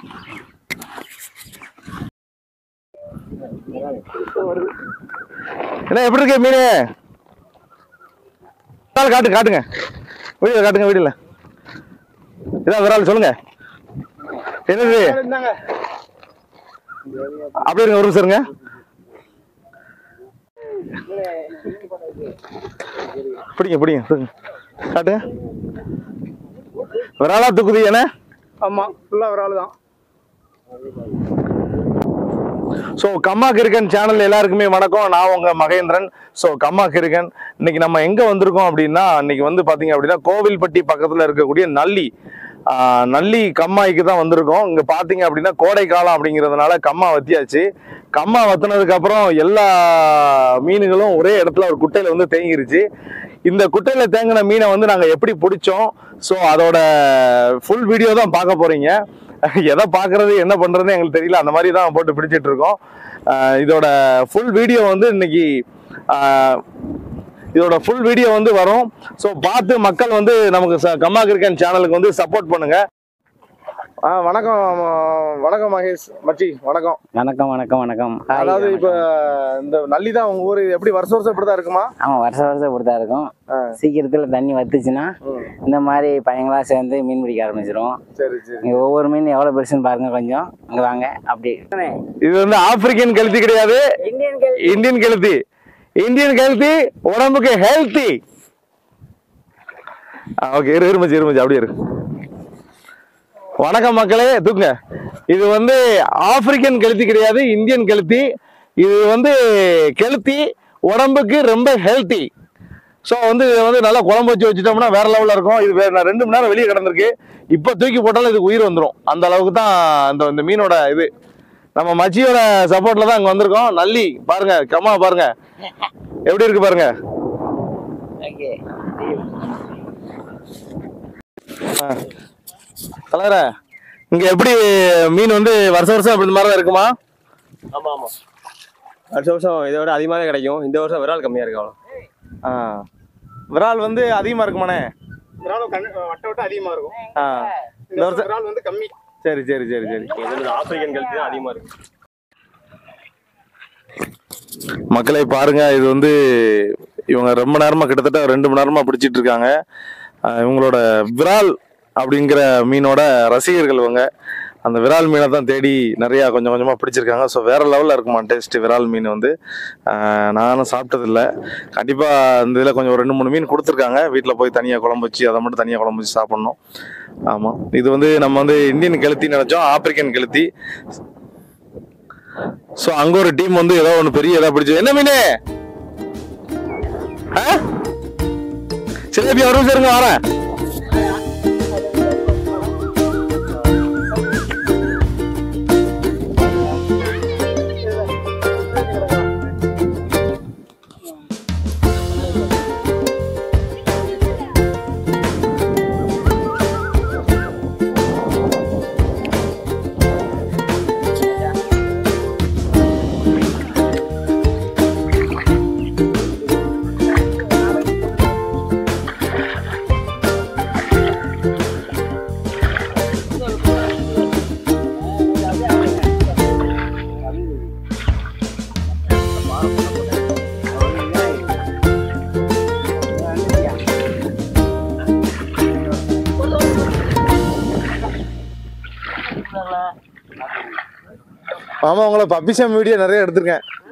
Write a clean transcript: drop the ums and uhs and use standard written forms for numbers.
என்ன எப்படி இருக்கு மீன்? காட்டுங்க வீடியோ காட்டுங்க. வீடியோல இதான் விரால் சொல்லுங்க. என்னது அப்படி இருங்க, ஒரு நிமிஷம் இருங்க. பிடிங்க காட்டுங்க. விராலா தூக்குது என்ன? ஆமா, ஃபுல்லா விரால் தான். ஸோ கம்மா கிருக்கன் சேனல் எல்லாருக்குமே வணக்கம். நான் உங்க மகேந்திரன். ஸோ கம்மா கிருக்கன் இன்னைக்கு நம்ம எங்க வந்திருக்கோம் அப்படின்னா, இன்னைக்கு வந்து பாத்தீங்க அப்படின்னா கோவில்பட்டி பக்கத்துல இருக்கக்கூடிய நல்லி கம்மாய்க்கு தான் வந்திருக்கோம். இங்க பாத்தீங்க அப்படின்னா கோடை காலம் அப்படிங்கிறதுனால கம்மா வத்தியாச்சு. கம்மா வத்தினதுக்கு அப்புறம் எல்லா மீன்களும் ஒரே இடத்துல ஒரு குட்டையில வந்து தேங்கிருச்சு. இந்த குட்டையில தேங்கின மீனை வந்து நாங்க எப்படி பிடிச்சோம், ஸோ அதோட ஃபுல் வீடியோ தான் பார்க்க போறீங்க. எதை பார்க்கறது என்ன பண்றதுன்னு எங்களுக்கு தெரியல, அந்த மாதிரி தான் போட்டு பிடிச்சிட்டு இருக்கோம். இதோட ஃபுல் வீடியோ வந்து இன்னைக்கு வரும். ஸோ பார்த்து மக்கள் வந்து நமக்கு கம்மா கிருக்கன் சேனலுக்கு வந்து சப்போர்ட் பண்ணுங்க. வணக்கம் மகேஷ் மச்சி. வணக்கம். அதாவது இப்ப இந்த நல்லி தான் உங்க ஊரு எப்படி வருஷம் இப்படிதான் இருக்குமா? ஆமா, வருஷம் இப்படிதான் இருக்கும். சீக்கிரத்துல தண்ணி வத்துச்சுன்னா இந்த மாதிரி பையங்களா சேர்ந்து மீன் பிடிக்க ஆரம்பிச்சிடும். சரி. ஒவ்வொரு மீன் எவ்வளவு பெருசுன்னு பாருங்க. கொஞ்சம் அங்க வாங்க. அப்படி இது வந்து ஆப்பிரிக்கன் கெளுத்தி கிடையாது, இந்தியன் கெளுத்தி உடம்புக்கு ஹெல்த்தி. ஓகே, இருமச்சி அப்படியே இருக்கு. வணக்கம் மக்களே, தூக்குங்க. இது வந்து ஆப்பிரிக்கன் கெளுத்தி கிடையாது, இந்தியன் கெளுத்தி. இது வந்து கெளுத்தி உடம்புக்கு ரொம்ப ஹெல்த்தி. ஸோ வந்து இதை வந்து நல்லா குழம்பு வச்சுட்டோம்னா வேற லெவலில் இருக்கும். இது 2 மணி நேரம் வெளியே கிடந்திருக்கு. இப்போ தூக்கி போட்டாலும் இதுக்கு உயிர் வந்துடும். அந்த அளவுக்கு தான் இந்த மீனோட இது. நம்ம மச்சியோட சப்போர்ட்ல தான் இங்கே வந்திருக்கோம். நல்லி பாருங்க, கம்மா பாருங்க எப்படி இருக்கு பாருங்க. கலர இங்க எப்படி மீன் வந்து வருஷம் அப்படி இந்த மாதிரி தான் இருக்குமா? ஆமா, வருஷம் இதை விட அதிகமாகவே கிடைக்கும். இந்த வருஷம் விரால் கம்மியா இருக்கு. அவ்வளோ விரால் வந்து அதிகமா இருக்குமானே? விரால் வட்ட அதிகமா இருக்கும். இந்த வருஷம் விரால் வந்து கம்மி. சரி. ஆப்பிரிக்கன் கெளுத்தி தான் அதிகமா இருக்கு. மக்களை பாருங்க, இது வந்து இவங்க ரொம்ப நேரமா கிட்டத்தட்ட 2 மணி நேரமா பிடிச்சிட்டு இருக்காங்க. இவங்களோட விரால் அப்படிங்கிற மீனோட ரசிகர்கள் இவங்க. அந்த விரால் மீனை தான் தேடி நிறையா கொஞ்சமாக பிடிச்சிருக்காங்க. ஸோ வேறு லெவலில் இருக்குமா டேஸ்ட்டு விரால் மீன் வந்து. நானும் சாப்பிட்டதில்லை. கண்டிப்பாக இந்த இதில் கொஞ்சம் 2-3 மீன் கொடுத்துருக்காங்க. வீட்டில் போய் தனியாக குழம்பு வச்சு அதை மட்டும் தனியாக குழம்பு வச்சு சாப்பிட்ணும். ஆமாம், இது வந்து நம்ம வந்து இந்தியன் கெளுத்தின்னு நினச்சோம், ஆப்பிரிக்கன் கெளுத்தி. ஸோ அங்கே ஒரு டீம் வந்து ஏதோ ஒன்று பெரிய ஏதாவது பிடிச்சி. என்ன மீன்? சிலேபி வரும். சரிங்க, வரேன். மாமா உங்களை பப்பிஷம் வீடியோ நிறைய எடுத்திருக்கேன்.